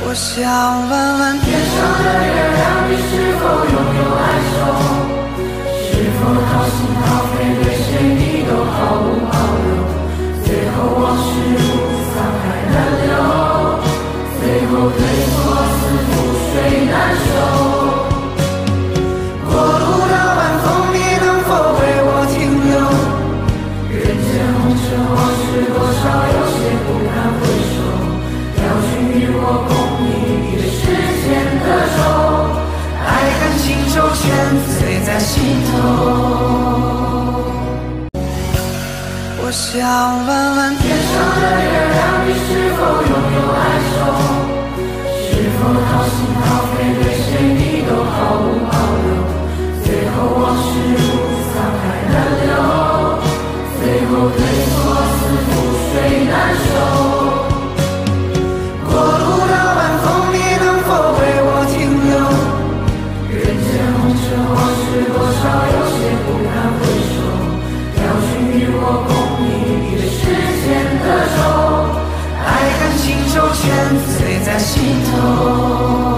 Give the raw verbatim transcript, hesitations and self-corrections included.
我想问问天上的月亮，你是否拥有爱手？是否掏心掏肺，对谁你都毫无保留？最后往事如沧海难流，最后对错似覆水难收。过路的晚风，你能否为我停留？人间红尘往事多少，有些不堪回首。要去与我共你对世间的手，爱恨情仇全醉在心头。 我想问问天上的月亮，你是否拥有爱手？是否掏心掏肺，对谁你都毫无保留？最后往事如沧海难流，最后对错似覆水难收。过路的晚风，你能否为我停留？人间红尘往事多少，有些不堪回首。要去与我共你对世间的手，爱恨情仇全醉在心头。